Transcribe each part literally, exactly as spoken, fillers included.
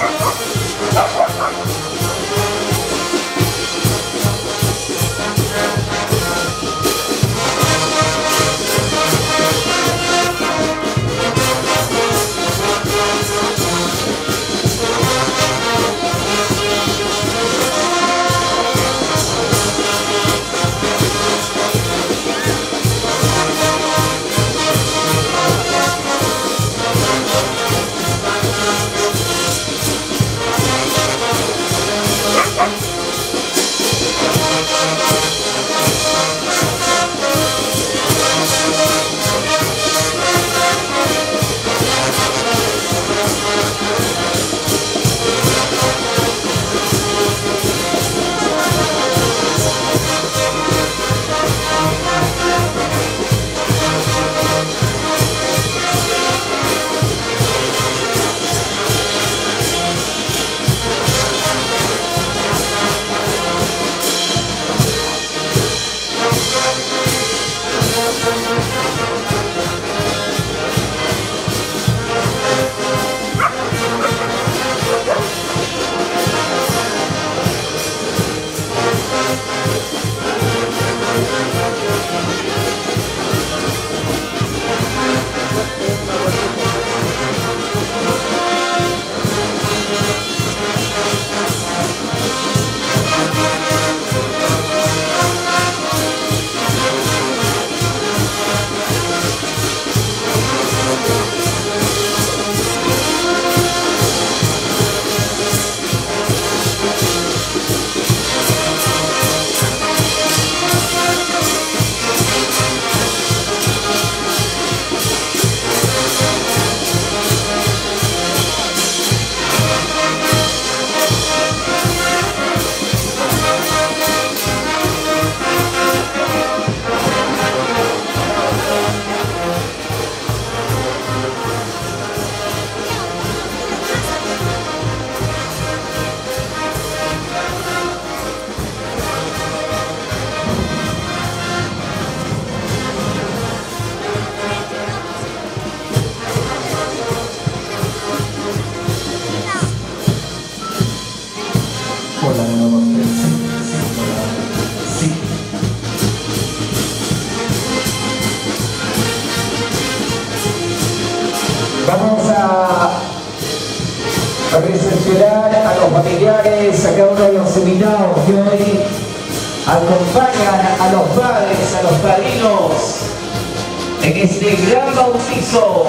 Vamos a recepcionar a los familiares, a cada uno de los invitados que hoy acompañan a los padres, a los padrinos en este gran bautizo.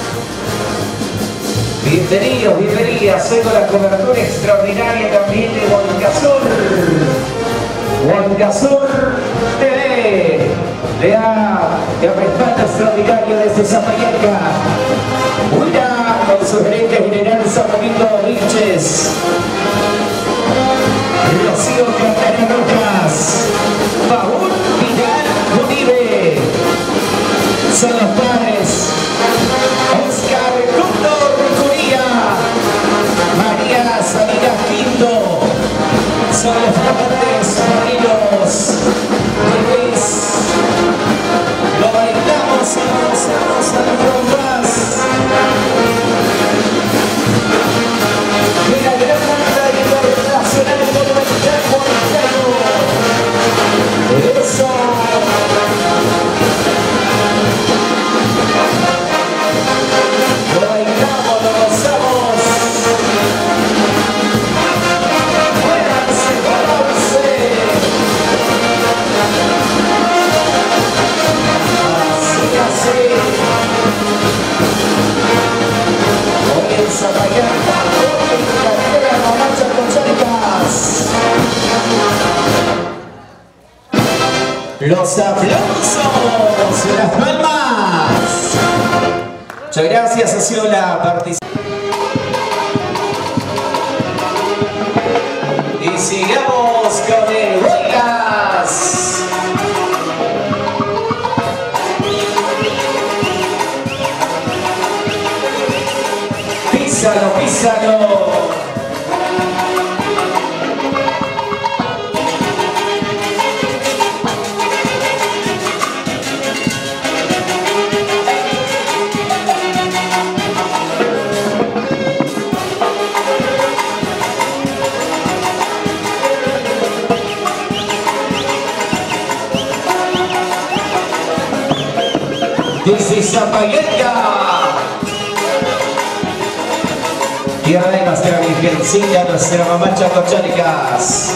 Bienvenidos, bienvenidas, hoy con la cobertura extraordinaria también de Huancazur. Huancazur T V le da el respaldo extraordinario desde Zapallarca. Una con su gerente general San Domingo Vilches. Rocío Catana Rojas. Paul Vidal Uribe. Son los padres. Oscar Cóndor Curía. María Sabina Quinto. Son los padres marinos. Luis. Lo bailamos y lo gozamos a las rondas. De la gran banda internacional monumental Montano. Eso. Lo bailamos, lo gozamos. Muéranse, muéranse. Así, así. Comienza a bailar con la carrera, la marcha con cháricas. Los aplausos, las palmas. Muchas gracias, ha sido la participación. Y sigamos con el Huaylas. Písalo, písalo. desde Zapayanga. Tierra de nuestra Virgencita, nuestra mamá Chapacharicas.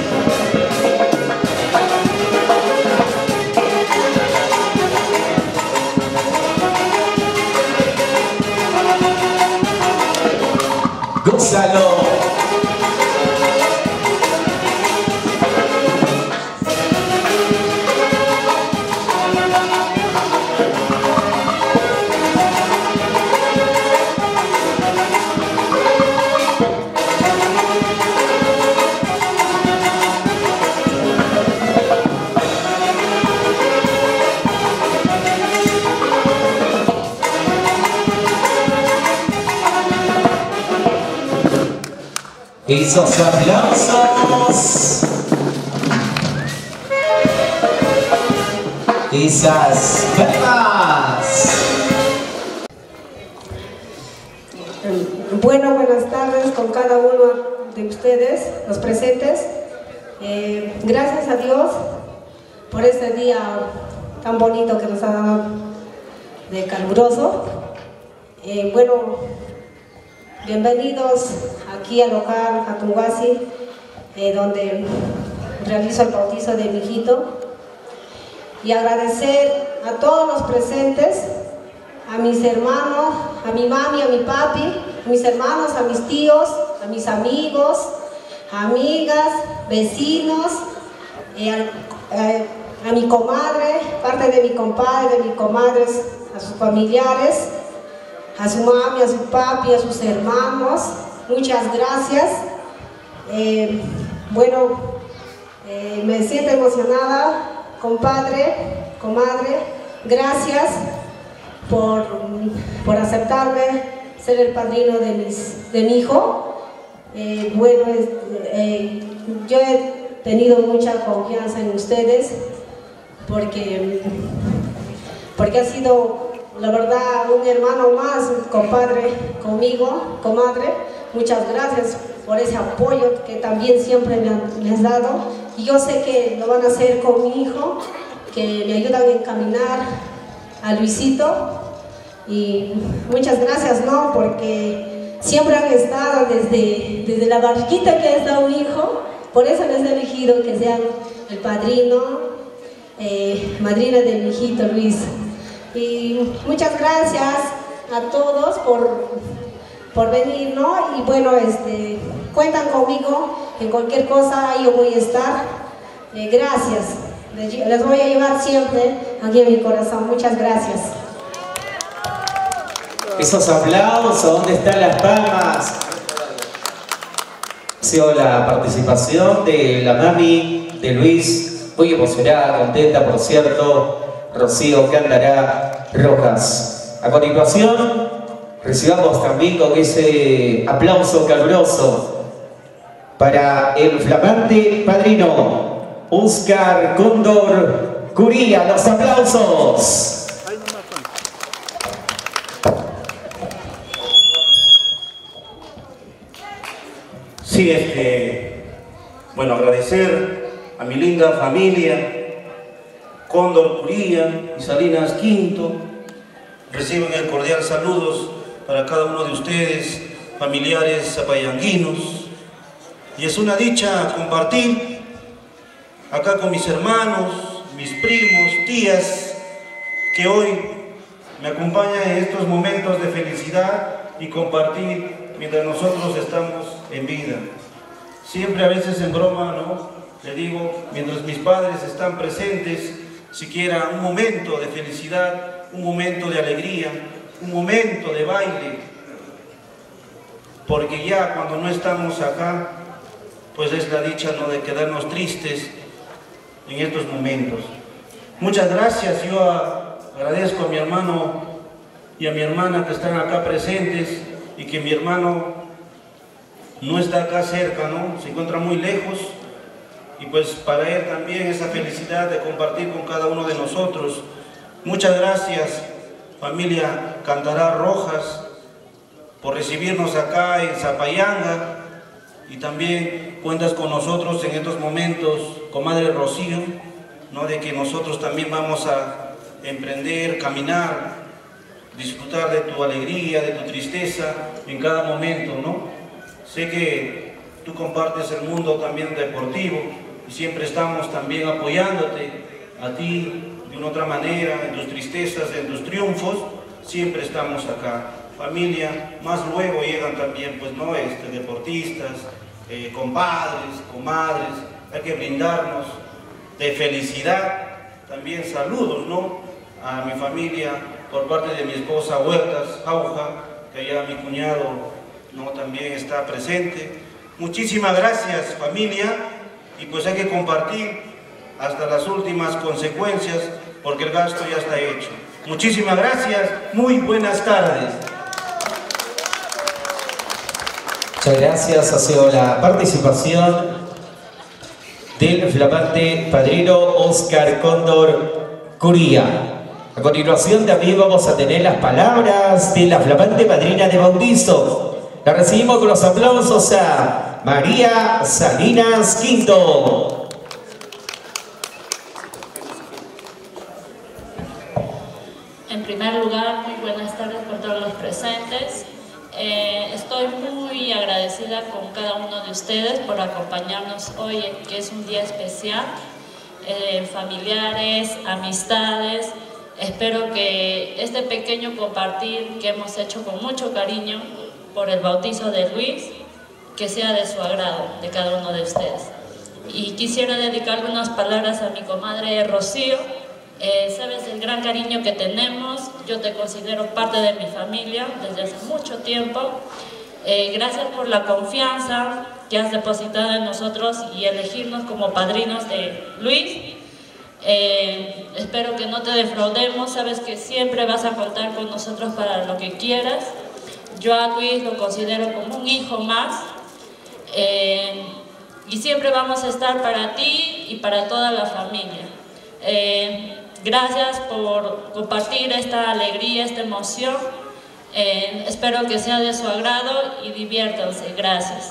Gózalo. Esos aplausos, esas palmas. Bueno, buenas tardes con cada uno de ustedes, los presentes. Eh, gracias a Dios por este día tan bonito que nos ha dado de caluroso. Eh, bueno, bienvenidos aquí al local Atunguasi, eh, donde realizo el bautizo de mi hijito, y agradecer a todos los presentes, a mis hermanos, a mi mami, a mi papi, a mis hermanos, a mis tíos, a mis amigos, amigas, vecinos, eh, a, a, a mi comadre, parte de mi compadre, de mis comadres, a sus familiares, a su mami, a su papi, a sus hermanos. Muchas gracias. Eh, bueno, eh, me siento emocionada, compadre, comadre. Gracias por, por aceptarme ser el padrino de, mis, de mi hijo. Eh, bueno, eh, yo he tenido mucha confianza en ustedes porque, porque ha sido, la verdad, un hermano más, compadre, conmigo, comadre. Muchas gracias por ese apoyo que también siempre me, han, me has dado. Y yo sé que lo van a hacer con mi hijo, que me ayudan a encaminar a Luisito. Y muchas gracias, ¿no? Porque siempre han estado desde, desde la barquita que ha estado mi hijo. Por eso les he elegido que sean el padrino, eh, madrina de mi hijito Luis. Y muchas gracias a todos por, por venir, ¿no? Y bueno, este, cuentan conmigo, en cualquier cosa ahí yo voy a estar. Eh, gracias, les, les voy a llevar siempre aquí en mi corazón. Muchas gracias. Esos aplausos, ¿dónde están las palmas? Ha sido la participación de la mami de Luis, muy emocionada, contenta, por cierto, Rocío Candará Rojas. A continuación, recibamos también con ese aplauso caluroso para el flamante padrino Óscar Cóndor Curía. ¡Los aplausos! Sí, este, bueno, agradecer a mi linda familia, Cóndor Curía y Salinas Quinto. Reciben el cordial saludos para cada uno de ustedes, familiares zapayanguinos. Y es una dicha compartir acá con mis hermanos, mis primos, tías, que hoy me acompañan en estos momentos de felicidad y compartir mientras nosotros estamos en vida. Siempre a veces en broma, ¿no? Le digo, mientras mis padres están presentes, siquiera un momento de felicidad, un momento de alegría, un momento de baile, porque ya cuando no estamos acá, pues es la dicha, ¿no?, de quedarnos tristes en estos momentos. Muchas gracias, yo a, agradezco a mi hermano y a mi hermana que están acá presentes, y que mi hermano no está acá cerca, ¿no? Se encuentra muy lejos, y pues para él también esa felicidad de compartir con cada uno de nosotros. Muchas gracias, familia Candará Rojas, por recibirnos acá en Zapayanga, y también cuentas con nosotros en estos momentos, comadre Rocío, ¿no?, de que nosotros también vamos a emprender, caminar disfrutar de tu alegría, de tu tristeza en cada momento, ¿no? Sé que tú compartes el mundo también deportivo y siempre estamos también apoyándote a ti de una otra manera, en tus tristezas, en tus triunfos, siempre estamos acá. Familia, más luego llegan también, pues, ¿no? Este, deportistas, eh, compadres, comadres, hay que brindarnos de felicidad, también saludos, ¿no? A mi familia, por parte de mi esposa Huertas, Jauja, que allá mi cuñado, ¿no? También está presente. Muchísimas gracias, familia, y pues hay que compartir hasta las últimas consecuencias, porque el gasto ya está hecho. Muchísimas gracias, muy buenas tardes. Muchas gracias, ha sido la participación del flamante padrino Oscar Cóndor Curía. A continuación también vamos a tener las palabras de la flamante madrina de bautizo. La recibimos con los aplausos a María Salinas Quinto. En primer lugar, muy buenas tardes por todos los presentes. Eh, estoy muy agradecida con cada uno de ustedes por acompañarnos hoy, que es un día especial. Eh, familiares, amistades, espero que este pequeño compartir que hemos hecho con mucho cariño por el bautizo de Luis, que sea de su agrado, de cada uno de ustedes. Y quisiera dedicar unas palabras a mi comadre Rocío. Eh, sabes el gran cariño que tenemos, yo te considero parte de mi familia desde hace mucho tiempo. Eh, gracias por la confianza que has depositado en nosotros y elegirnos como padrinos de Luis. Eh, espero que no te defraudemos, sabes que siempre vas a contar con nosotros para lo que quieras. Yo a Luis lo considero como un hijo más, eh, y siempre vamos a estar para ti y para toda la familia. Eh, Gracias por compartir esta alegría, esta emoción. Eh, espero que sea de su agrado y diviértanse. Gracias.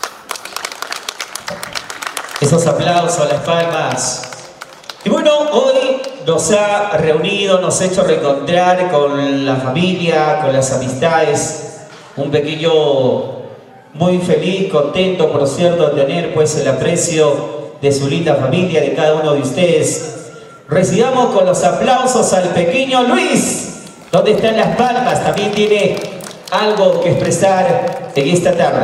Esos aplausos, las palmas. Y bueno, hoy nos ha reunido, nos ha hecho reencontrar con la familia, con las amistades. Un pequeño muy feliz, contento, por cierto, de tener pues el aprecio de su linda familia, de cada uno de ustedes. Recibamos con los aplausos al pequeño Luis. ¿Dónde están las palmas? También tiene algo que expresar en esta tarde.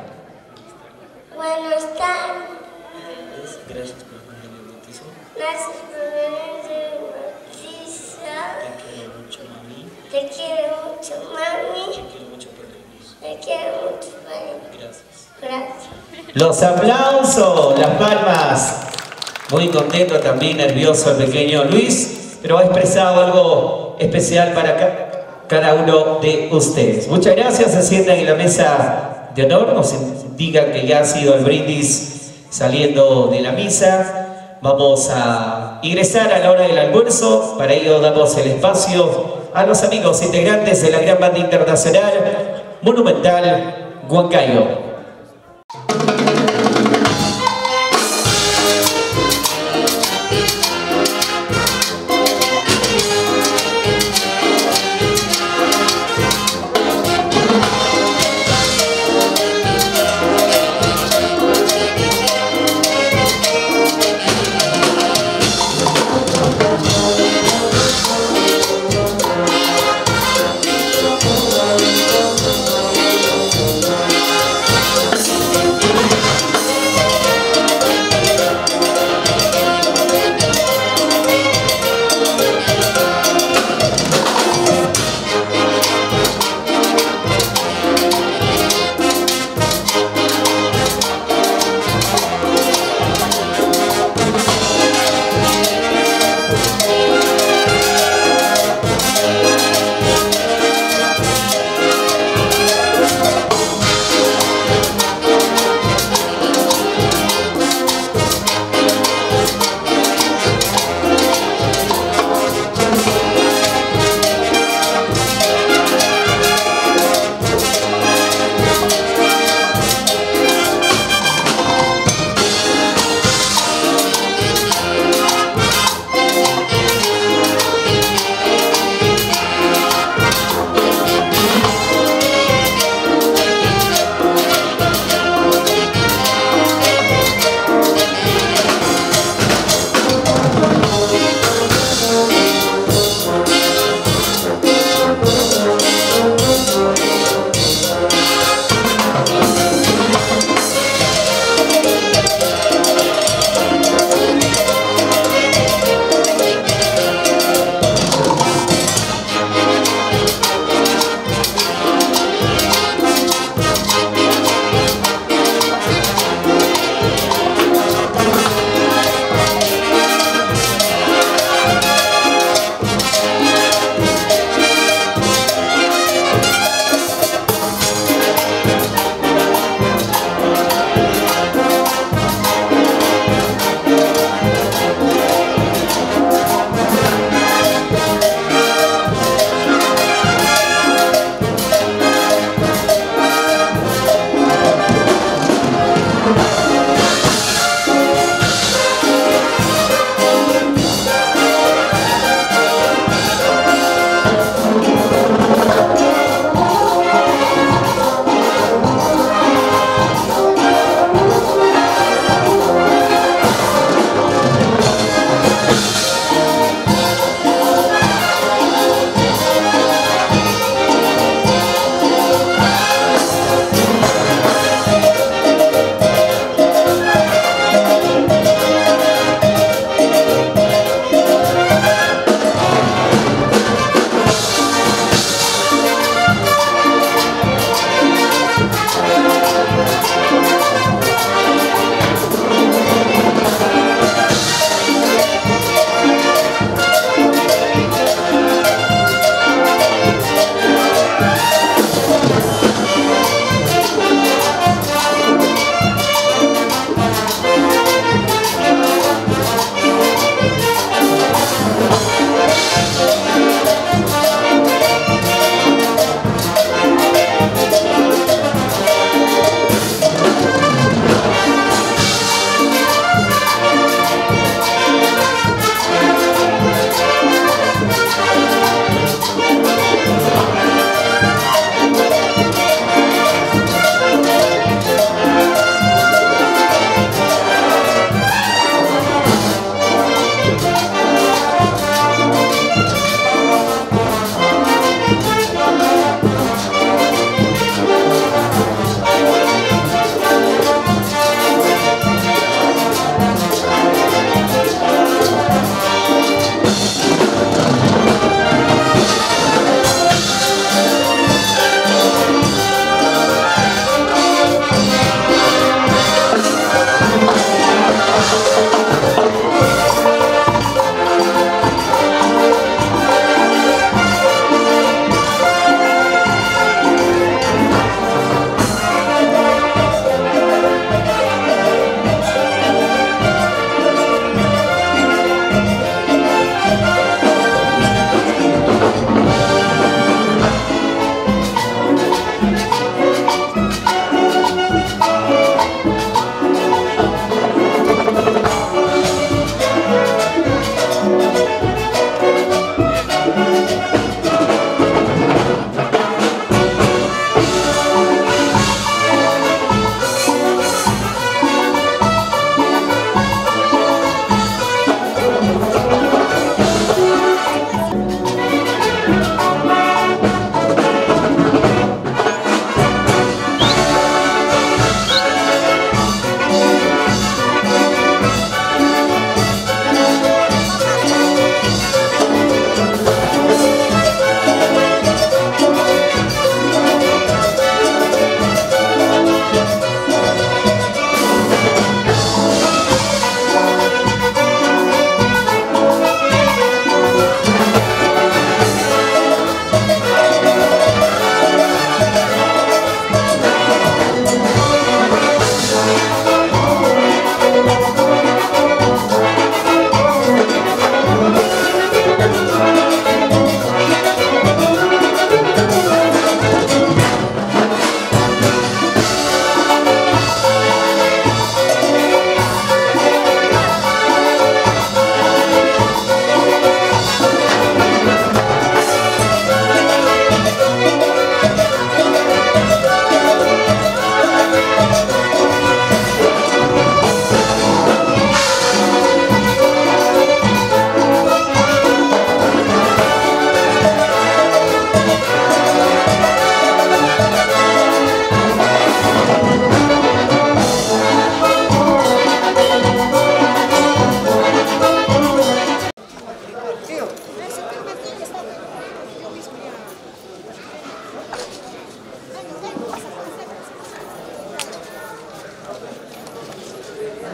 Buenas tardes. Gracias por venir al bautizo. Gracias por venir al bautizo. Te quiero mucho, mami. Te quiero mucho, mami. Te quiero mucho, Padre Luis. Te quiero mucho, Padre. Gracias. Gracias. Los aplausos, las palmas. Muy contento, también nervioso el pequeño Luis, pero ha expresado algo especial para ca cada uno de ustedes. Muchas gracias, se sientan en la mesa de honor, nos indican que ya ha sido el brindis saliendo de la misa. Vamos a ingresar a la hora del almuerzo, para ello damos el espacio a los amigos integrantes de la gran banda internacional Monumental Huancayo. Gracias.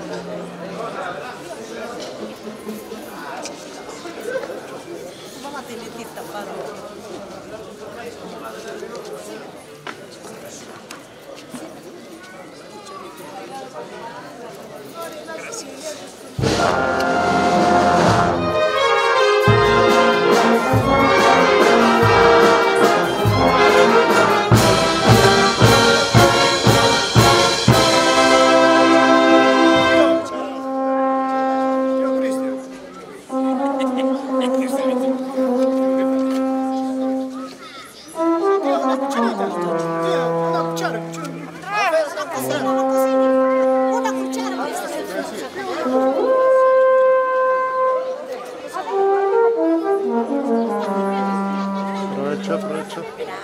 Vamos a tener que tapar. Aprovecho, aprovecho.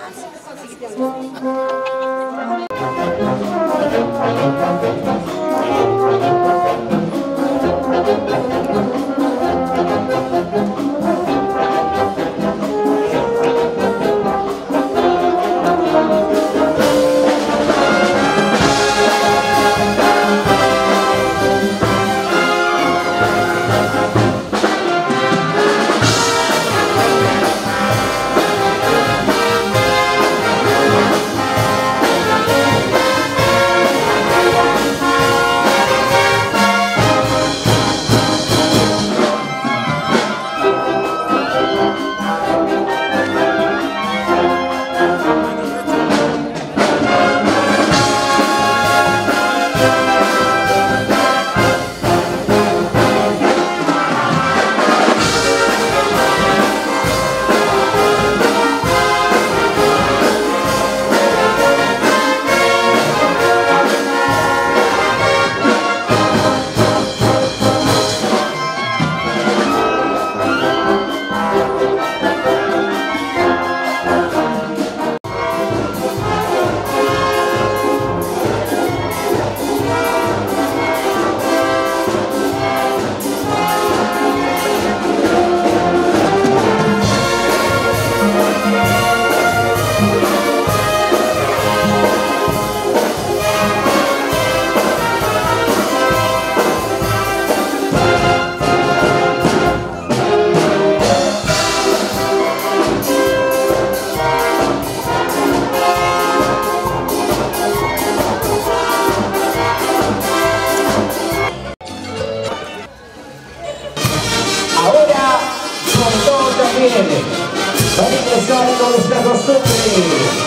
Para ingresar con nuestra costumbre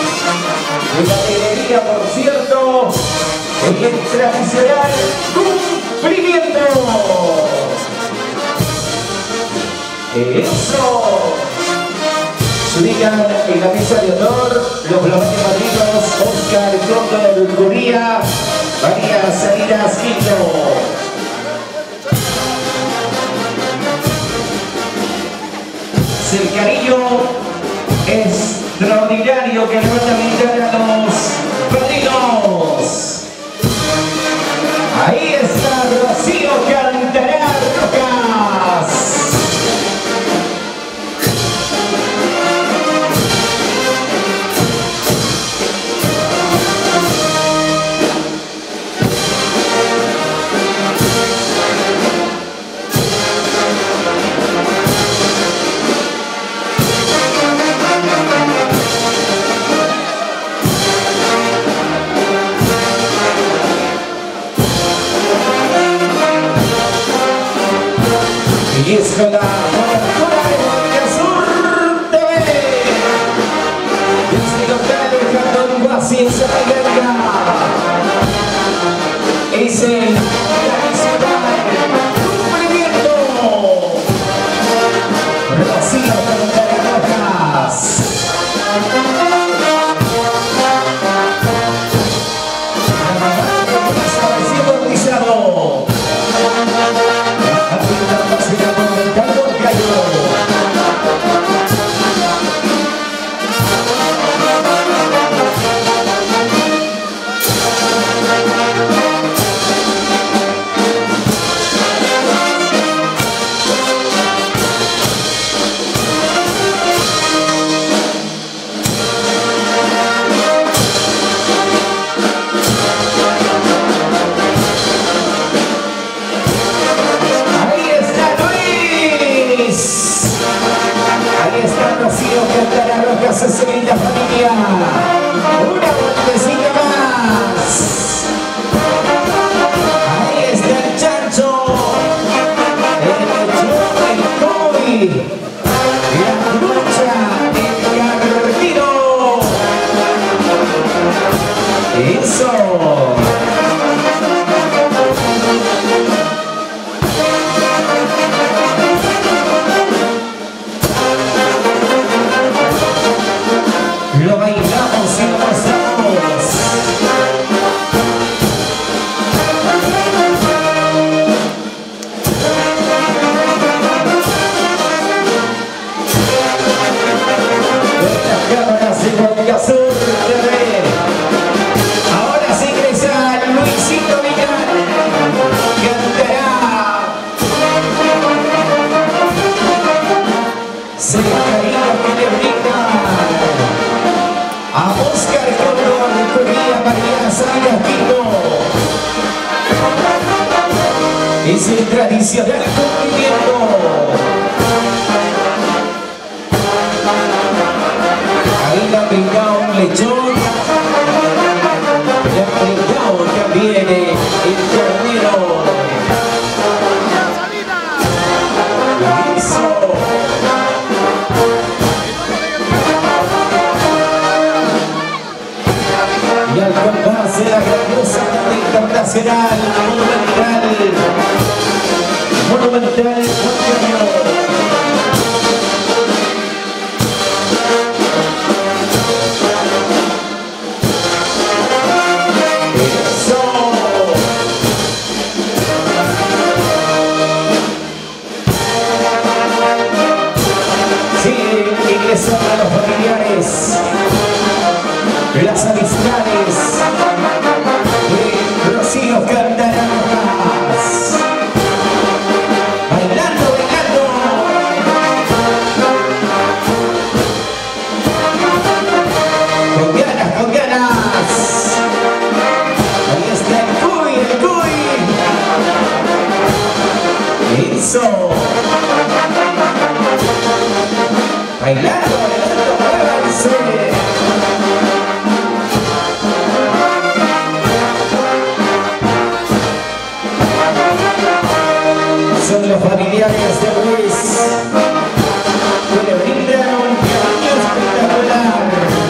y la alegría, por cierto, en el tradicional cumplimiento. Eso. Se ubican en la mesa de honor los flamantes madrinos Oscar Cóndor Curía, María Salinas Quinto. El cariño extraordinario que le van a brindar a los padrinos. Ahí está Rocío Cantará Rojas. Y es con la cobertura de Moncasur T V. Desde el local de Jardón Guasi en Zapallarga. Es el tradicional cumplimiento. Rocío Cantará Rojas. Thank you. Es el tradicional movimiento. Ahí le ha pegado un lechón. Le ha pegado también el ternero. Eso. Y al compás de la grandiosa internacional, monumental, monumental, eso. Sigue ingresando a los familiares, las amistades de Rocío Cantarajas. Bailando, bailando. Con ganas, con ganas. Ahí está el cuy, el cuy. Eso. Bailando, bailando, muévanse. Son los familiares de Luis que le brindan un cariño espectacular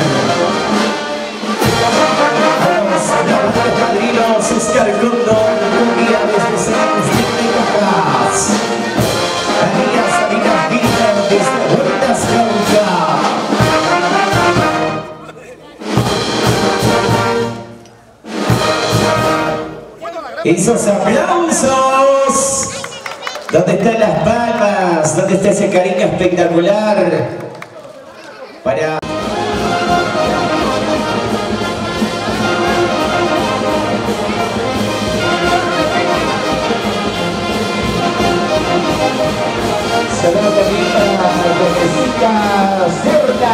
a los padrinos Oscar Condón, un día desde San Agustín de Cajas, María Sabina Villa desde Huertas Cauca. Esos aplausos. ¿Dónde están las palmas? ¿Dónde está ese cariño espectacular? Para... Saludos también para Josecita Cerda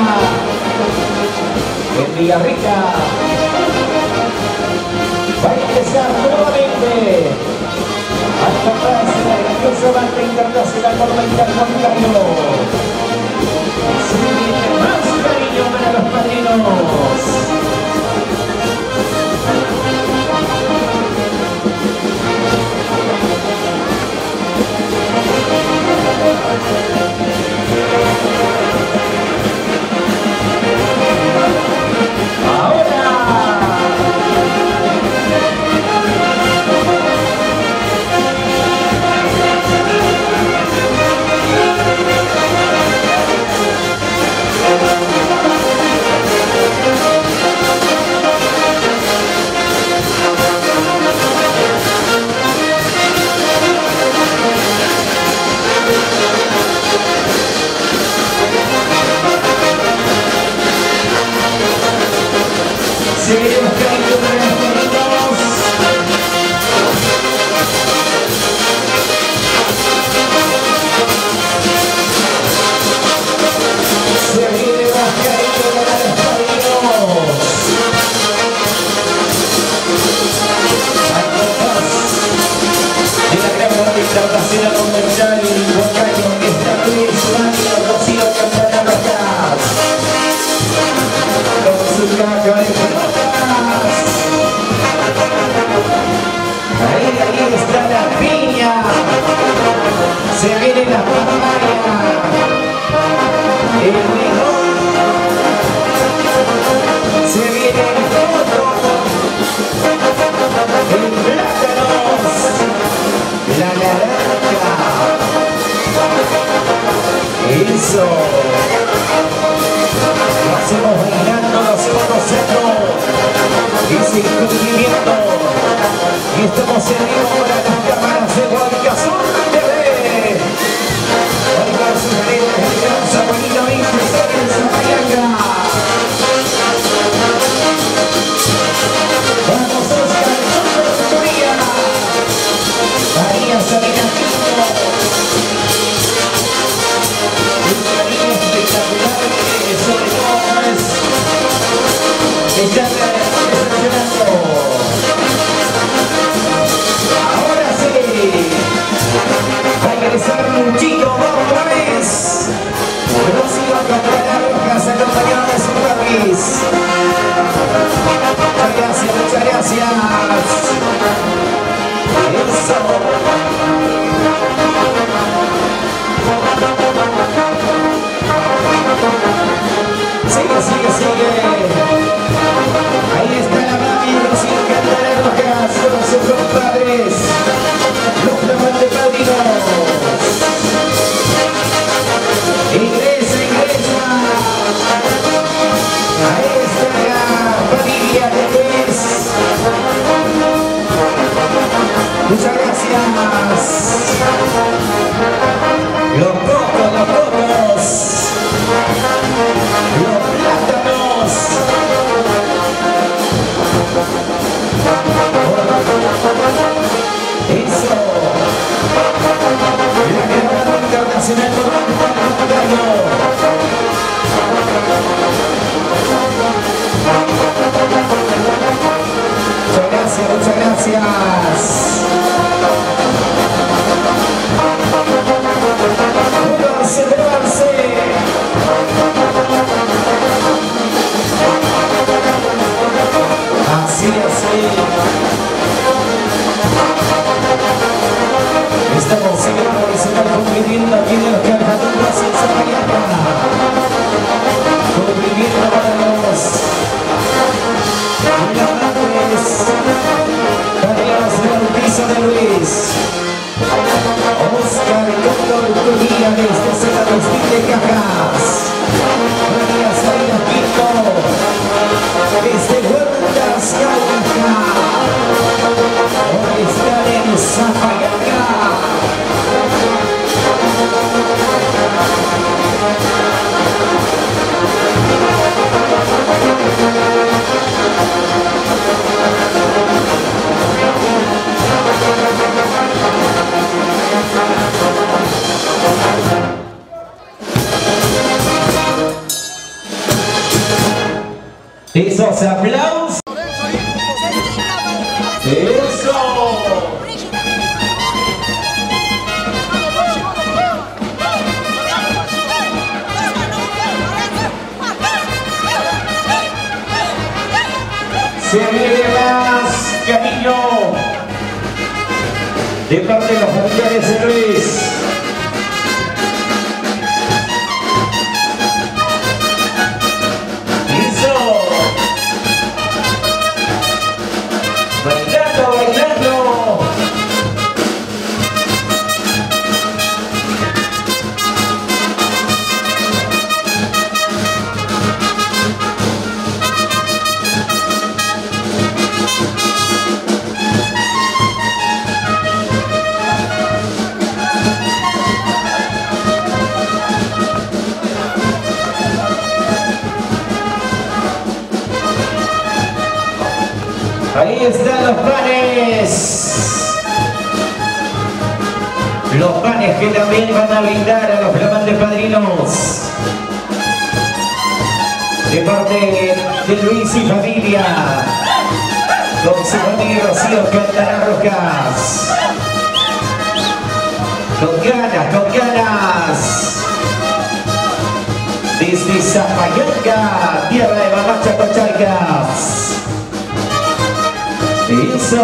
en Villarrica. Va a empezar nuevamente al compás de la grandiosa banda internacional monumental Montaño. Se viene más cariño para los padrinos. Seguiremos cayendo para los padrinos. Seguiremos cayendo para los padrinos. Al compás de la gran banda internacional monumental Montaño, está Luis Mario Rocío Cantarajas. Con su caja de pelotas. Ahí, ahí está la piña. Se viene la papaya. El limón. Se viene el fruto. El plátano. La naranja. Eso. Lo hacemos bailando, lo hacemos gozando. Es el cumplimiento. Y estamos en vivo para las cámaras de Guadalcazur T V. Hoy con sus redes de gran Samuelito Vinces en Zapayanga. Vamos Oscar, María María Sabina Quinto. Un cariño espectacular que sobre todo es estar decepcionando. Ahora sí. Sigue, sigue, sigue. Ahí está la mami Rocío Candela Rojas con sus compadres, los flamantes padrinos. Ingresa, ingresa. Ahí está la familia de Luis. Muchas gracias. Los cocos, los cocos. Los plátanos. Eso. La guerra internacional por el daño. Muchas gracias, muchas gracias. Muévanse, muévanse. Así, así. Esta música tradicional conviviendo aquí en los cargadores en Zapayana. Conviviendo para los amantes, padrinos de bautizo de Luis. Oscar Cóndor Curía desde San Agustín de Cajas. María Salinas Quinto desde Huertas Cauca. Hoy están en Zapayana. Esos aplausos. Eso. Se vive más cariño de parte de los familiares de Luis. Bailando, bailando. Ahí están los panes. Los panes que también van a brindar a los flamantes padrinos. De parte de Luis y familia. Con su familia Rocío Candela Rojas. Con ganas, con ganas. Desde Zapayana, tierra de mamá Chacocharcas. Eso.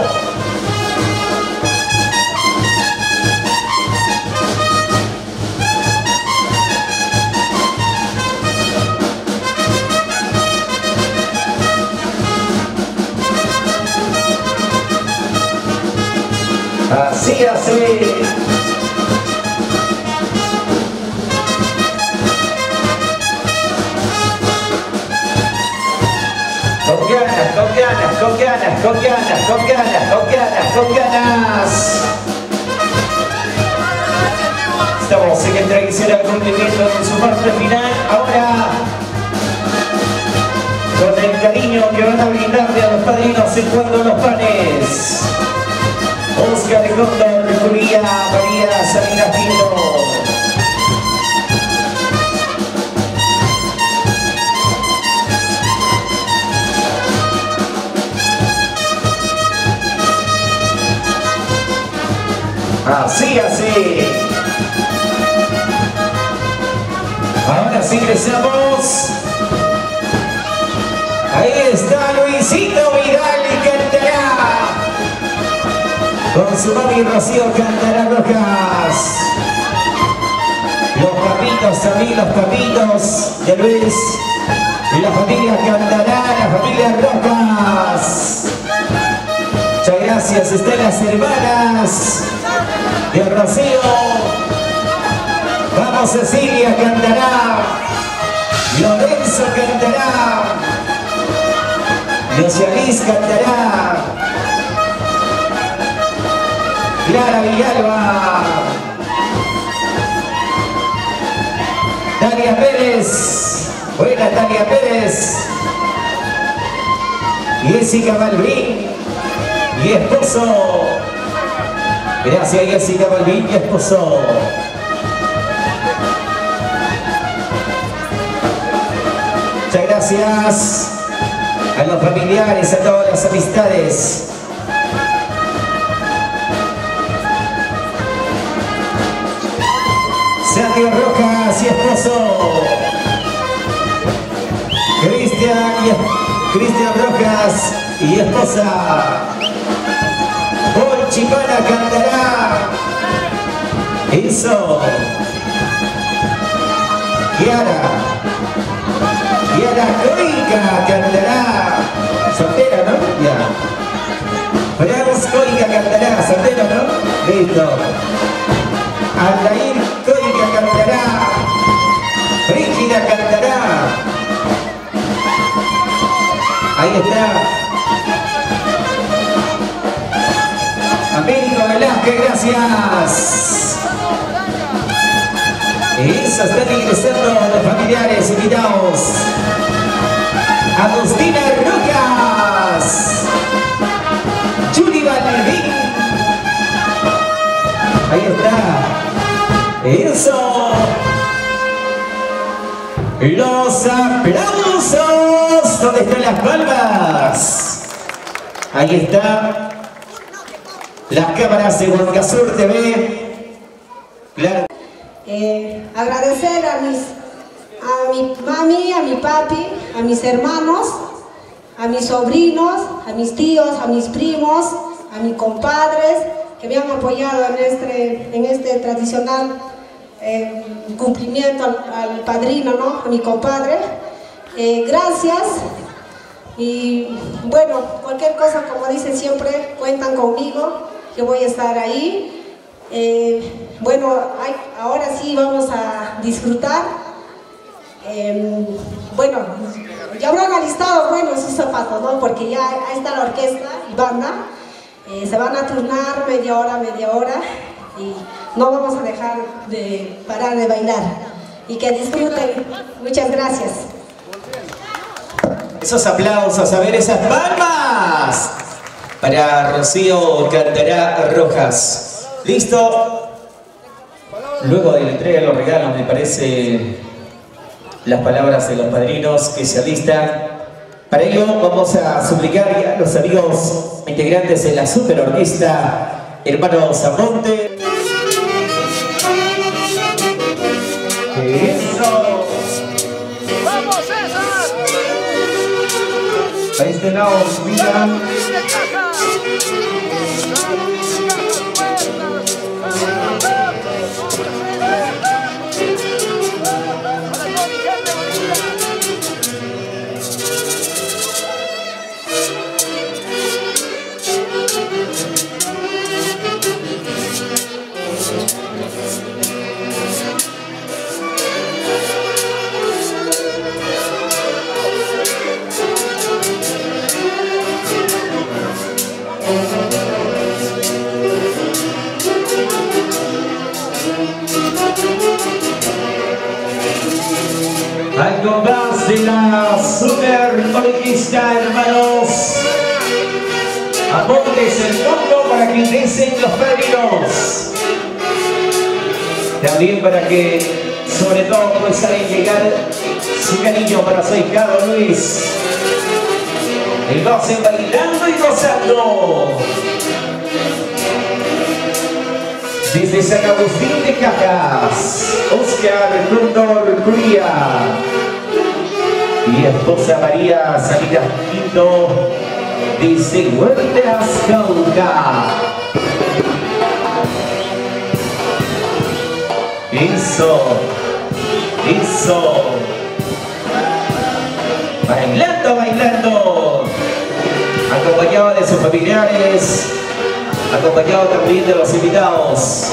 Así, así. Con ganas, con ganas, con ganas, con ganas, con ganas, con ganas, con ganas. Estamos en el tradicional cumplimiento en su parte final. Ahora, con el cariño que van a brindarle a los padrinos en cuanto a los panes. Oscar Cóndor Curía, María Salinas Quinto. Así, así. Ahora sí ingresamos. Ahí está Luisito Vidal y Candela. Con su mami Rocío cantará Rojas. Los papitos también, los papitos de Luis. Y la familia cantará, la familia Rojas. Muchas gracias, están las hermanas de Rocío. Vamos, Cecilia cantará. Lorenzo cantará. Lucialis cantará. Clara Villalba. Tania Pérez. Buena Tania Pérez. Jessica Balbín. Y esposo. Gracias, Jessica Balbín y esposo. Muchas gracias a los familiares, a todas las amistades. Sergio Rojas y esposo. Cristian y Cristian Rojas y esposa. Chipana cantará. Eso. Kiara. Kiara Coica cantará. Soltera, ¿no? Ya. Franz Coica cantará. Soltera, ¿no? Listo. Aldair Coica cantará. Brígida cantará. Ahí está. Américo Velázquez, gracias. Eso, están ingresando los familiares invitados. Agustina Rojas. Judy Balbín. Ahí está. Eso. Los aplausos. ¿Dónde están las palmas? Ahí está. Las cámaras de Huancasur T V. Claro. Eh, agradecer a, mis, a mi mami, a mi papi, a mis hermanos, a mis sobrinos, a mis tíos, a mis primos, a mis compadres que me han apoyado en este, en este tradicional eh, cumplimiento al, al padrino, ¿no? A mi compadre. Eh, gracias. Y bueno, cualquier cosa, como dicen siempre, cuentan conmigo. Yo voy a estar ahí. Eh, bueno, hay, ahora sí vamos a disfrutar. Eh, bueno, ya habrán alistado, bueno, sus zapatos, ¿no? Porque ya ahí está la orquesta y banda. Eh, se van a turnar media hora, media hora. Y no vamos a dejar de parar de bailar. Y que disfruten. Muchas gracias. Esos aplausos, a ver esas palmas. Para Rocío cantará Rojas. ¿Listo? Luego de la entrega de los regalos, me parece las palabras de los padrinos que se alistan. Para ello vamos a suplicar a los amigos integrantes de la super orquesta Hermanos Zamonte. ¡Eso! ¡Vamos, César! A este lado, mira. Al compás de la super orquesta, hermanos, apontes el fondo para que ingresen los padrinos. También para que, sobre todo, pues hagan llegar su cariño para su hijado Luis. Y gocen bailando y gozando. Desde San Agustín de Cajas, Oscar Cóndor Curía y esposa María Salinas Quinto desde Huertas Cauca. Eso, eso. Bailando, bailando. Acompañado de sus familiares, acompañado también de los invitados.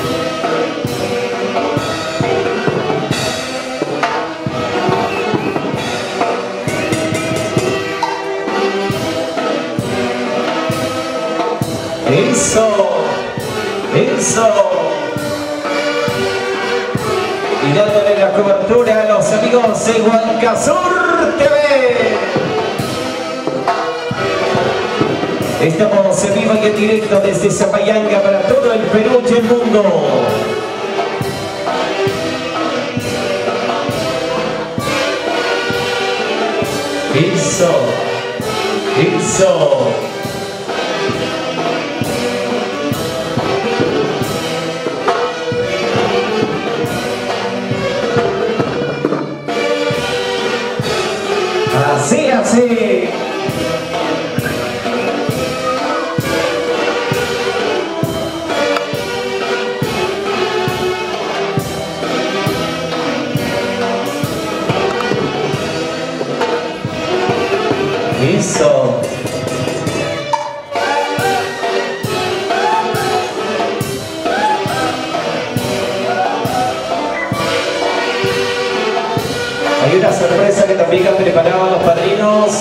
Eso, eso. Y dándole la cobertura a los amigos de Huancasur T V. Estamos en vivo y en directo desde Zapayanga para todo el Perú y el mundo. Eso, eso. Así, así. Eso. Hay una sorpresa que también han preparado los padrinos.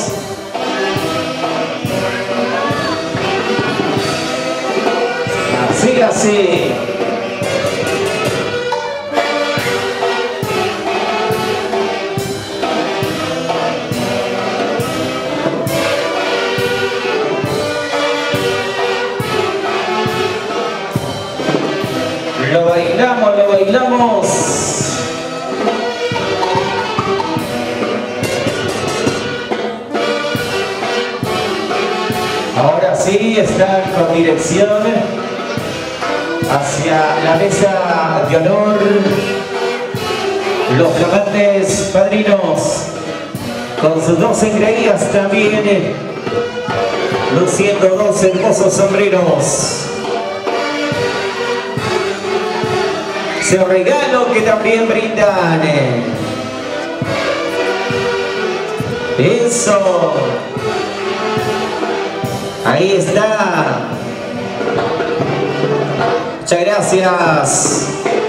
Así, así. Lo bailamos, lo bailamos. Ahora sí están con dirección hacia la mesa de honor los flamantes padrinos con sus dos engreídas también luciendo dos hermosos sombreros. Ese regalo que también brindan. Eso. Ahí está. Muchas gracias.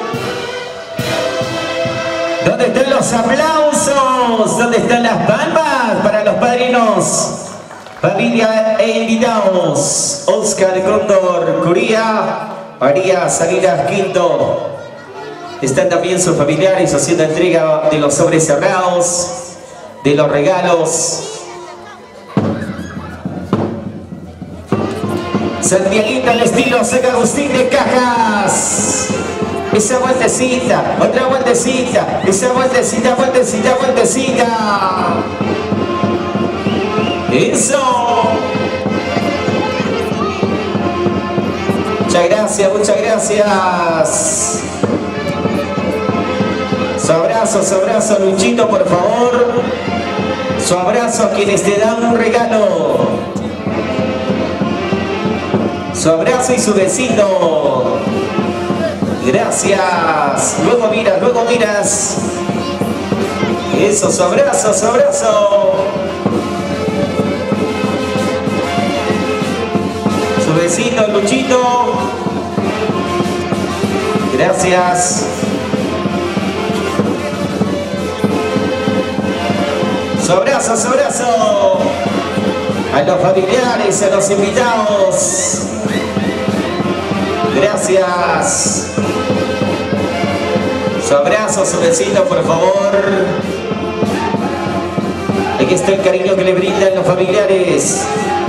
¿Dónde están los aplausos? ¿Dónde están las palmas para los padrinos? Familia e invitados. Oscar Cóndor Curía, María Salinas Quinto. Están también sus familiares haciendo entrega de los sobres cerrados, de los regalos. Santiaguita al estilo San Agustín de Cajas. Esa vueltecita, otra vueltecita, esa vueltecita, vueltecita, vueltecita. Eso. Muchas gracias, muchas gracias. Su abrazo, su abrazo, Luchito, por favor. Su abrazo a quienes te dan un regalo. Su abrazo y su besito. Gracias. Luego miras, luego miras. Eso, su abrazo, su abrazo. Su besito, Luchito. Gracias. Su abrazo, su abrazo. A los familiares, a los invitados. Gracias. Su abrazo, su besito, por favor. Aquí está el cariño que le brindan los familiares.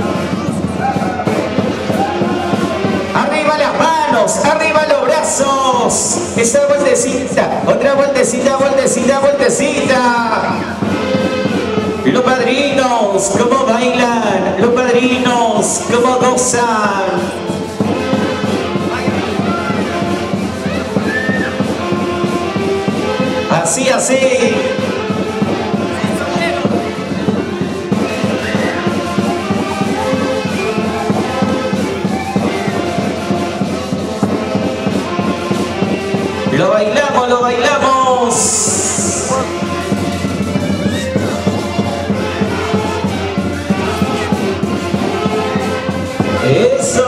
Arriba las manos, arriba los brazos. Esa vueltecita, otra vueltecita, vueltecita, vueltecita. Los padrinos, cómo bailan. Los padrinos, cómo gozan. Así, así. Lo bailamos, lo bailamos. Eso.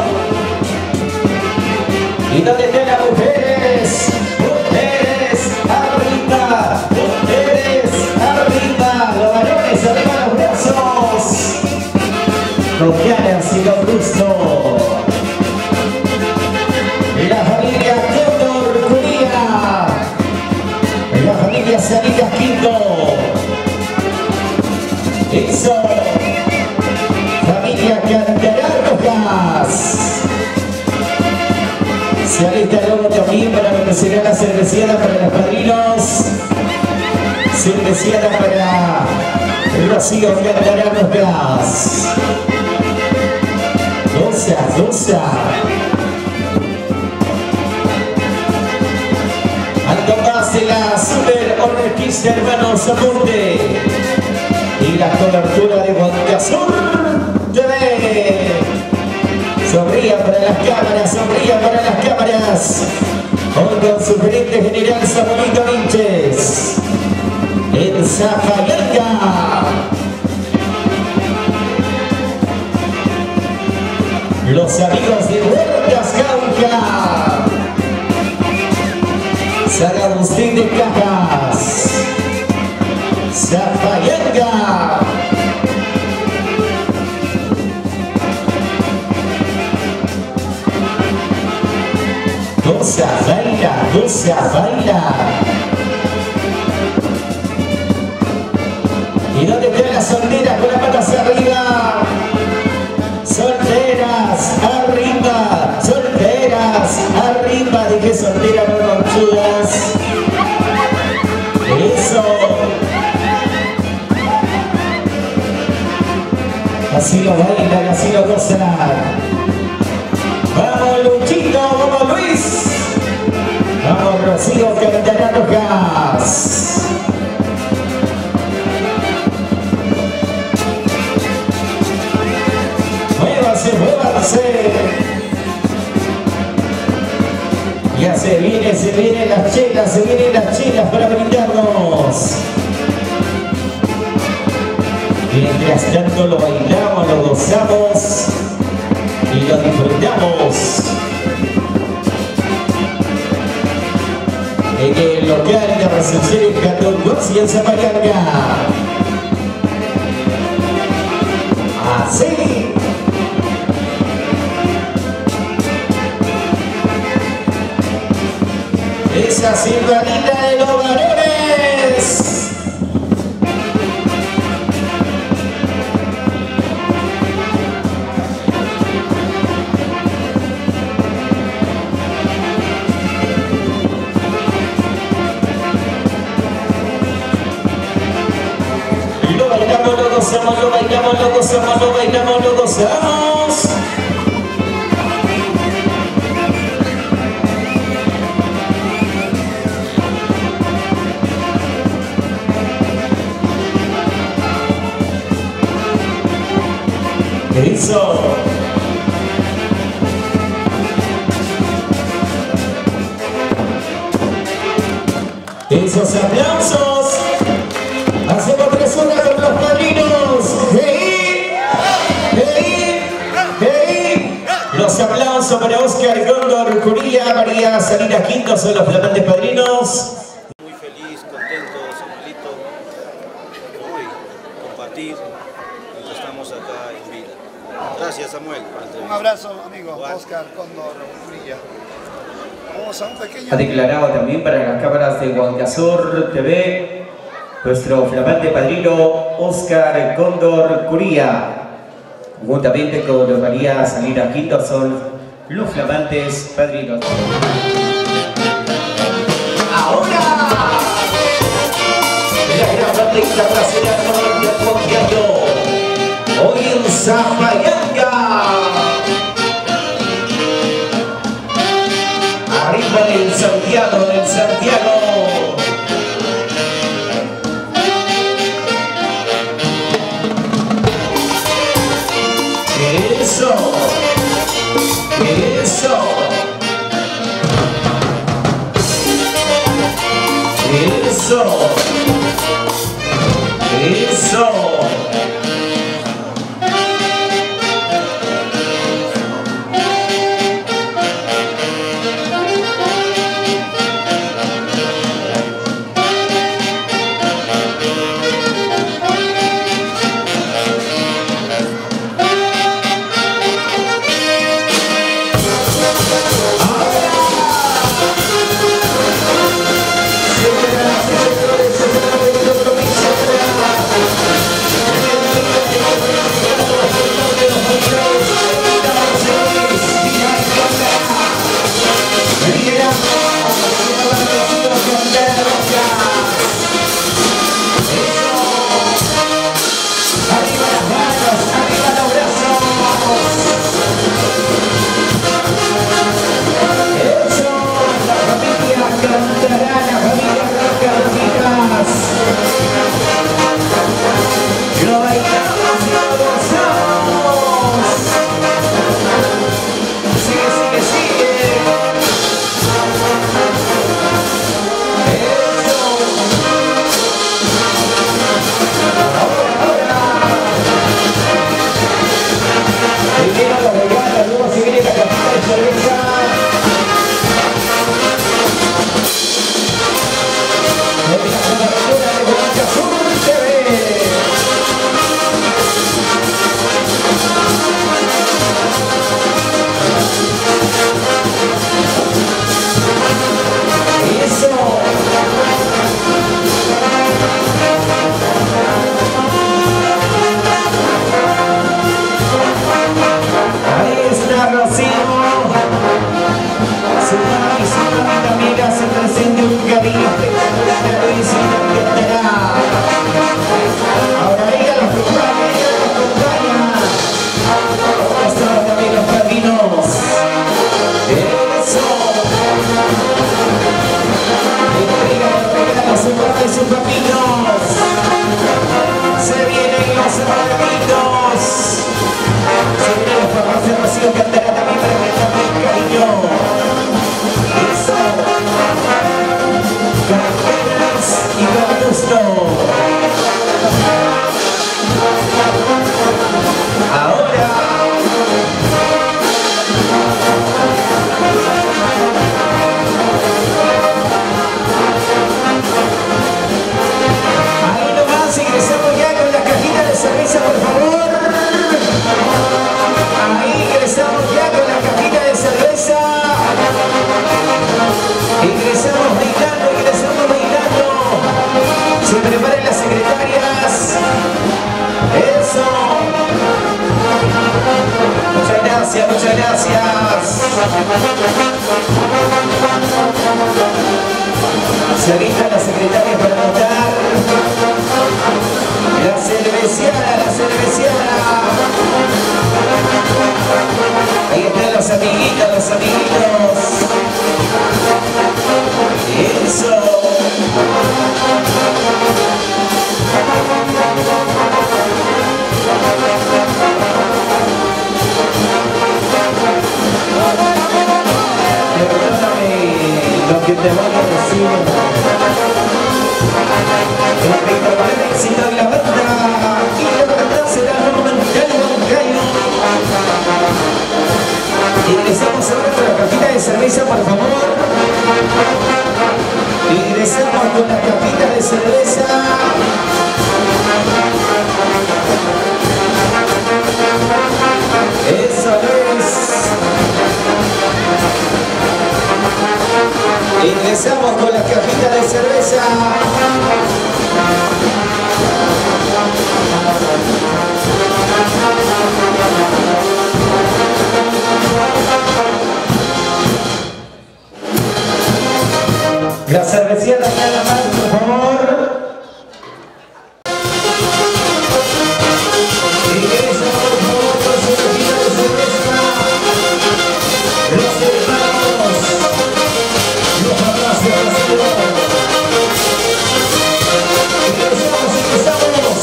¿Y dónde están las mujeres? Mujeres, arriba. Mujeres, arriba. Los varones, arriba los brazos. Con ganas y con gusto. La familia Cóndor Curía. La familia Salinas Quinto. Eso. Familia Cantará Rojas. Se alista el logo también para lo que será la cerveciada para los padrinos. Cerveciada para Rocío Cantará Rojas. Goza, goza. Al compás de la Super Orquesta Hermanos Aponte y la cobertura de Guadalcazur T V. Sonría para las cámaras, sonría para las cámaras. Hoy con su gerente general Samuelito Vinches en Zapallarga. Los amigos de Huertas Cauca. San Agustín de Cajas. Zapallarga. Goza, baila, goza, baila. ¿Y dónde están las solteras con las patas arriba? Solteras, arriba, solteras, arriba. Dije solteras, no conchudas. Eso. Así lo bailan, así lo gozan. Vamos Luchito, vamos Luis. Vamos Rocío Cantará Rojas. Muévanse, muévanse. Ya se viene, se vienen las chelas, se vienen las chelas para brindarnos. Mientras tanto lo bailamos, lo gozamos y lo disfrutamos en el local de recepciones Catongos y en Zapallarga. Así. Esa silbanita de los varones. Lo gozamos, lo bailamos, lo gozamos, lo bailamos, lo gozamos. Eso. Esos aplausos. Hacemos tres horas con los padrinos. ¡Hey! ¡Hey! ¡Hey! Los aplausos para Oscar Cóndor Curía, María Salinas Quinto, son los flamantes padrinos. Muy feliz, contento, Samuelito, hoy compartir y estamos acá en vida. Gracias, Samuel, por la entrevista. Un abrazo, amigo. Oscar Cóndor Curía. Vamos a un pequeño... Ha declarado también para las cámaras de Guadalcazur T V nuestro flamante padrino Oscar Cóndor Curía. Juntamente con María Salinas Quinto son los flamantes padrinos. Ahora, la gran banda internacional del Monteaño, hoy en Zapallarga. Arriba en el Santiago, en el Santiago. Eso, eso. Eso. Eso. Se avista la secretaria para anotar. La cerveciana, la cerveciana. Ahí están los amiguitos, los amiguitos. Eso. Lo que te voy a decir, el principal éxito de la banda y la verdad será monumental Moncayo. Ingresamos ahora con la cajita de cerveza, por favor. Ingresamos con la cajita de cerveza. Eso es. Ingresamos con las cajitas de cerveza. La cervecera nada más, por favor. Ingresamos, por favor, con su cajita de cerveza. Los hermanos. Los abrazos, ingresamos, ingresamos.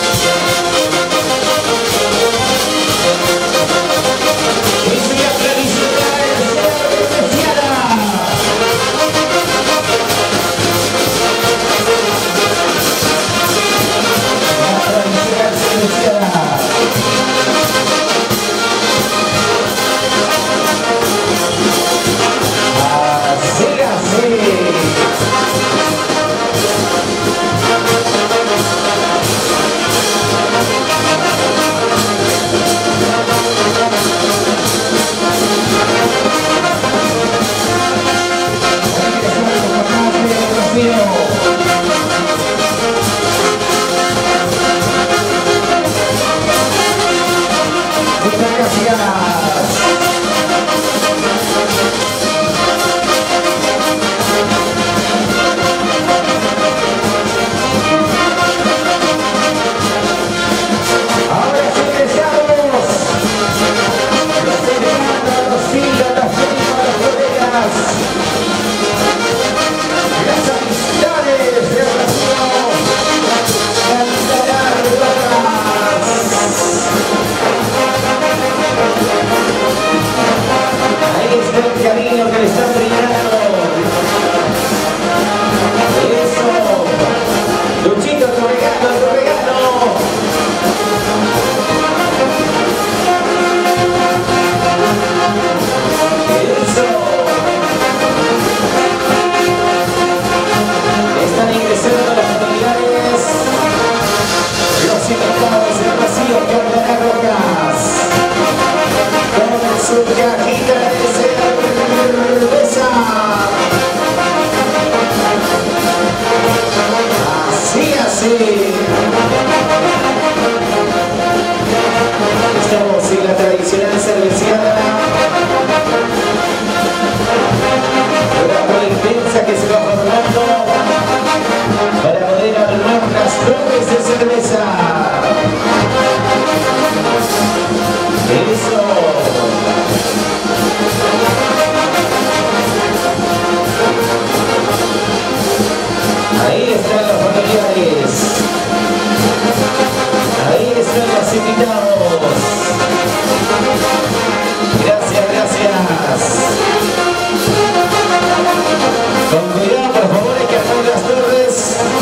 Es la tradicional cerveciana. Ahí está el cariño que le están brindando. Eso. Luchito, tu regalo, tu regalo. Eso. Están ingresando los familiares. Los invitados del Rocío Candela Rojas. Con su cajita de cerveza. Así, así. Estamos en la tradicional cerveciada. Una cola intensa que se va formando para poder armar las torres de cerveza. Eso. Ahí están los familiares. Ahí están los invitados. Gracias, gracias. Con cuidado, por favor, hay que armar las torres.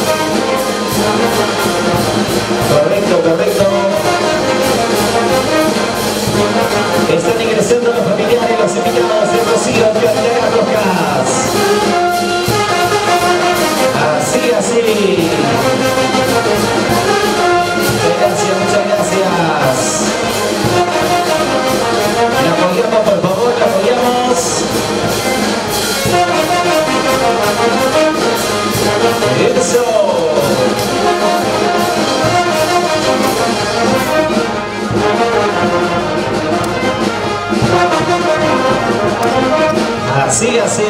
Correcto, correcto. Están ingresando los familiares, los invitados de Rocío Candela Rojas. Así, así. Gracias, muchas gracias. La apoyamos, por favor, la apoyamos. Eso. Así, así.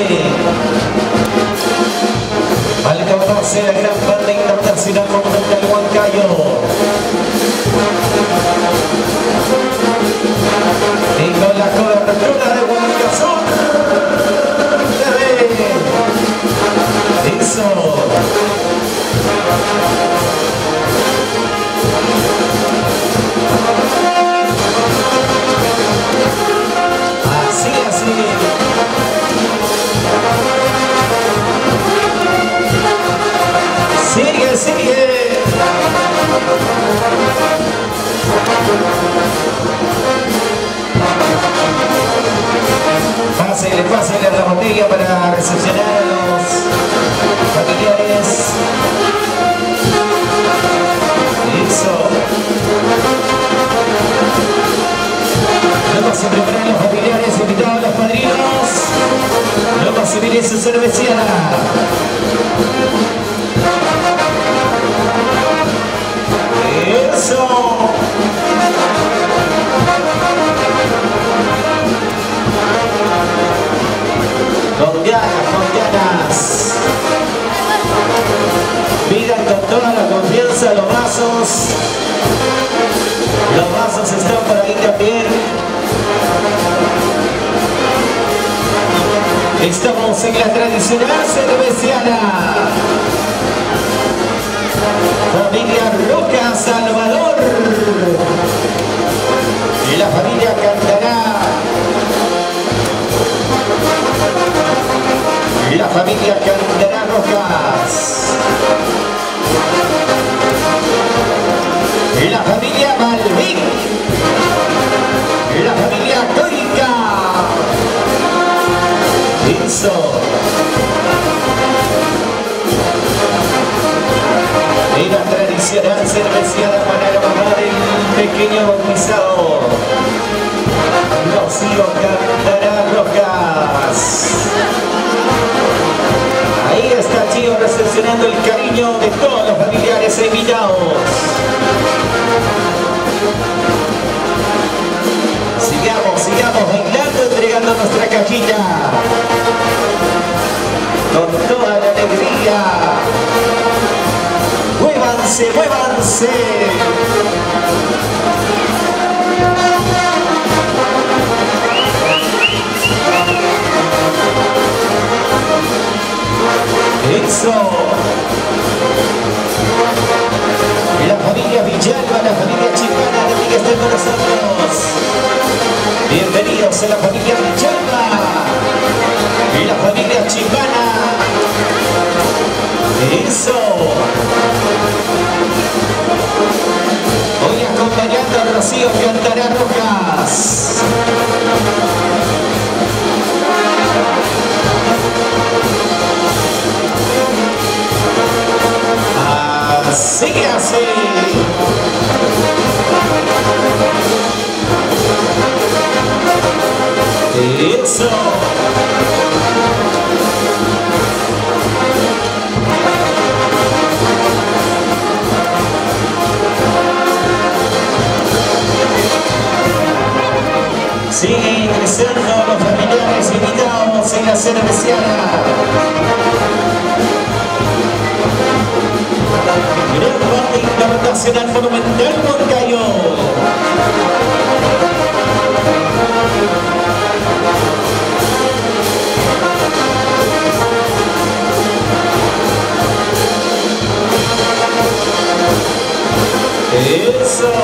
Al conoce la gran banda internacional Monumental Huancayo. Y con la cobertura de Huancazón. Eso. Así, así. Sigue, sigue. Pásele, pásele la botella para recepcionar a los familiares. Eso. Vamos a preparar los familiares invitados a los padrinos. Vamos a subir esa cerveciana. Eso. Con ganas, con ganas. Miran con toda la confianza los vasos. Los vasos están por ahí también. Estamos en la tradicional cerveciana. Familia Roca Salvador. Y la familia Cantará. Y la familia Cantará Rojas. Y la familia Malvin. Y la familia Tórica. Eso. Y la tradicional cerveciada para la mamá del pequeño bautizado. Rocío Cantará Rojas. Ahí está Chío recepcionando el cariño de todos los familiares e invitados. Sigamos, sigamos bailando, entregando nuestra cajita. Con toda la alegría. Muévanse, muévanse. Eso. La familia Villalba, la familia Chipana, que estén con nosotros. Bienvenidos a la familia Villalba. hace. Eso. Siguen ingresando los familiares invitados en la cerveciana. Gran Banda Internacional Monumental Moncayo. Eso.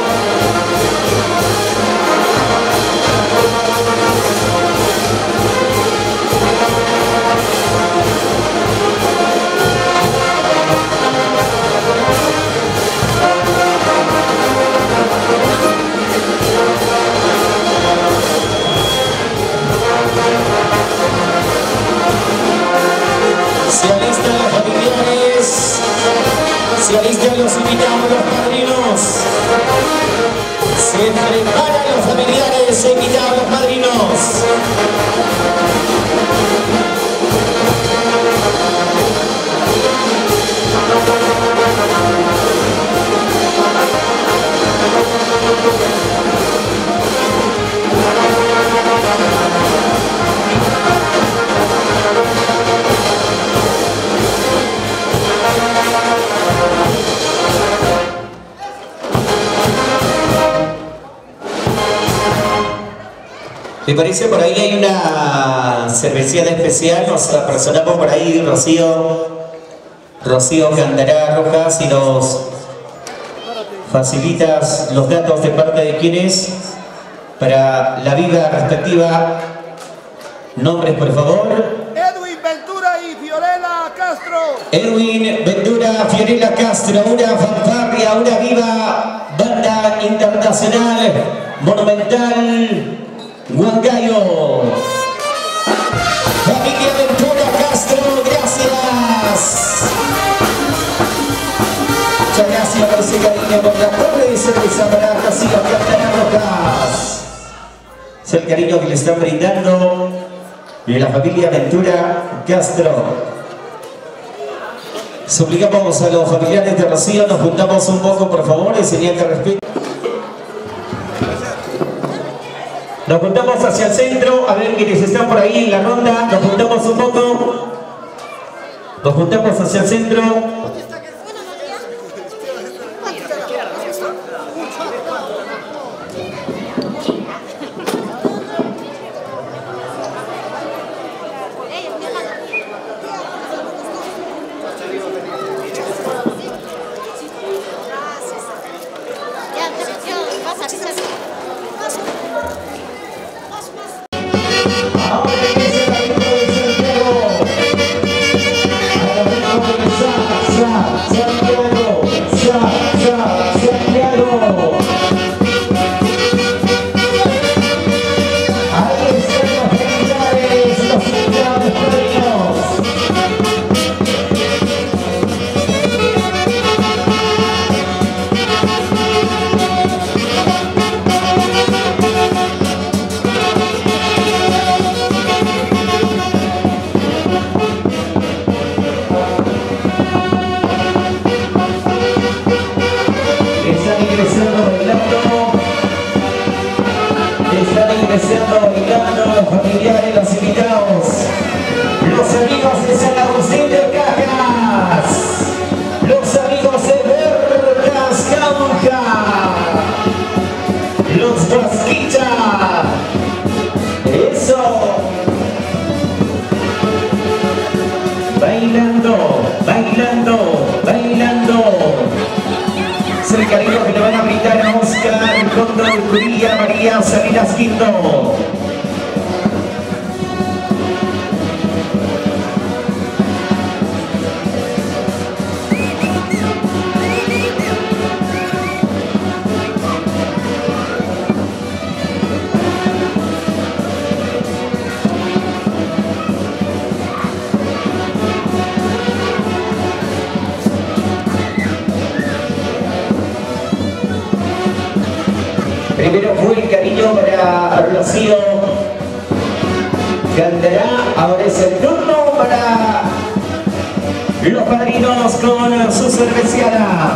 Se alistan los familiares, se alistan los invitados, los padrinos, se preparan los familiares, se invitados, los padrinos. Me parece por ahí hay una cervecería especial, nos apersonamos por ahí, Rocío, Rocío Candará Rojas, y nos facilitas los datos de parte de quienes para la vida respectiva. Nombres, por favor. Edwin Ventura y Fiorella Castro. Edwin Ventura, Fiorella Castro, una fanfarria, una viva banda internacional monumental Huancayo. Familia Ventura Castro, gracias. Muchas gracias por ese cariño, por la torre de cerveza para Rocío Candará Rojas. Es el cariño que le están brindando de la familia Ventura Castro. Suplicamos a los familiares de Rocío, nos juntamos un poco, por favor, en señal de respeto. Nos juntamos hacia el centro, a ver quienes están por ahí en la ronda, nos juntamos un poco. Nos juntamos hacia el centro. Salinas Quinto. para Rocío. Cantará, ahora es el turno para los padrinos con su cerveciada.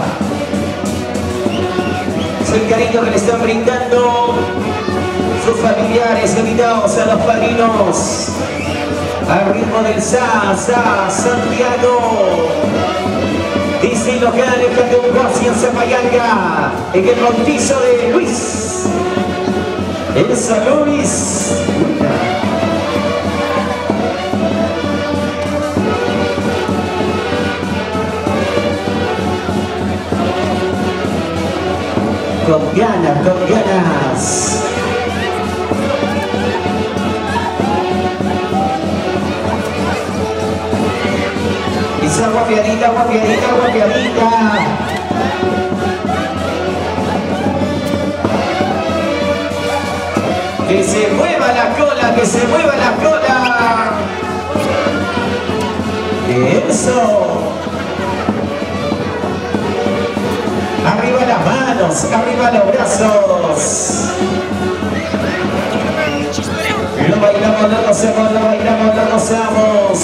Es el cariño que le están brindando sus familiares invitados a los padrinos al ritmo del Sa, Sa, Santiago. Dice los locales que un paso en Zapayanga en el bautizo de Luis. El San Luis. Con ganas, con ganas. Esa guapiadita, guapiadita, guapiadita. Que se mueva la cola, que se mueva la cola. Eso. Arriba las manos, arriba los brazos. Lo bailamos, lo gozamos, lo bailamos, lo gozamos.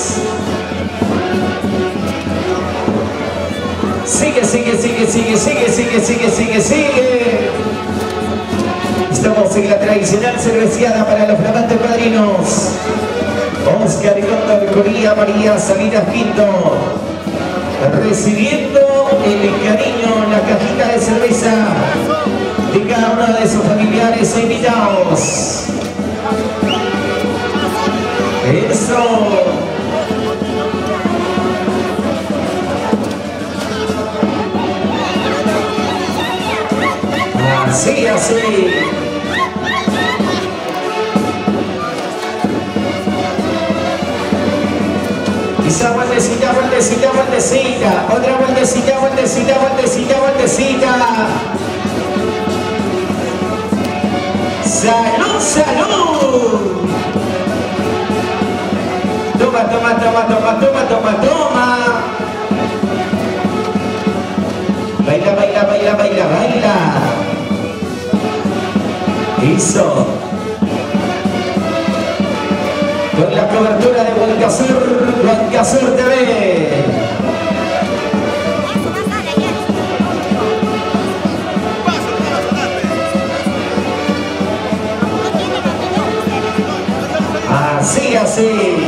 Sigue, sigue, sigue, sigue, sigue, sigue, sigue, sigue, sigue. Estamos en la tradicional cerveciada para los flamantes padrinos. Oscar y Cóndor Curía, María Salinas Quinto. Recibiendo el cariño, la cajita de cerveza de cada uno de sus familiares e invitados. Eso. Así, así. Esa vueltecita, vueltecita, vueltecita. Otra vueltecita, vueltecita, vueltecita, vueltecita. ¡Salud, salud! Toma, toma, toma, toma, toma, toma, toma. Baila, baila, baila, baila, baila. Eso. Con la cobertura de Huancasur, Huancasur T V. Así, así.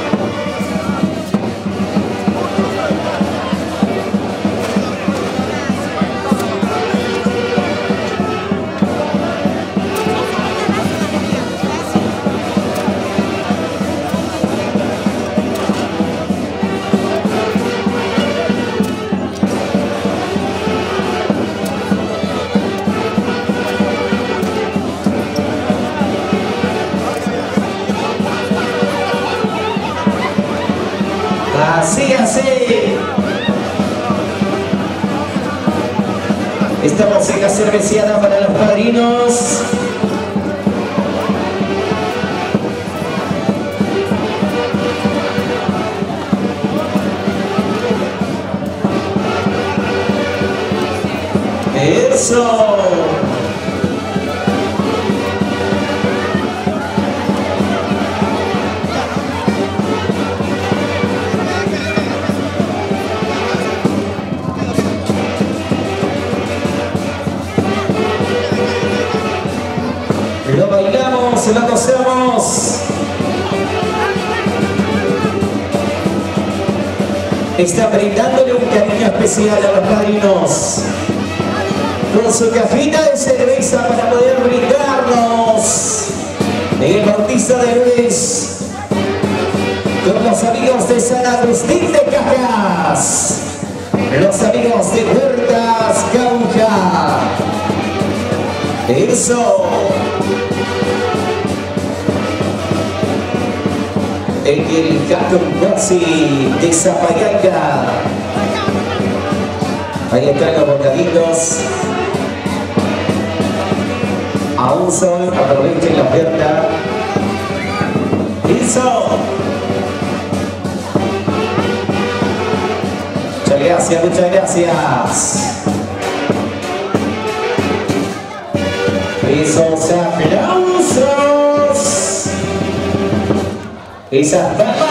Así, así. Estamos en la cerveciada para los padrinos. Eso. Lo bailamos, lo gozamos. Está brindándole un cariño especial a los padrinos con su cajita de cerveza para poder brindarnos en el bautizo de Luis con los amigos de San Agustín de Cajas, los amigos de Huertas Cauca. Eso. En el Catumbasi de Zapayanga. Ahí están los bocaditos. Aún son, aprovechen la oferta. Eso. Muchas gracias, muchas gracias. Eso se aplaude. Esa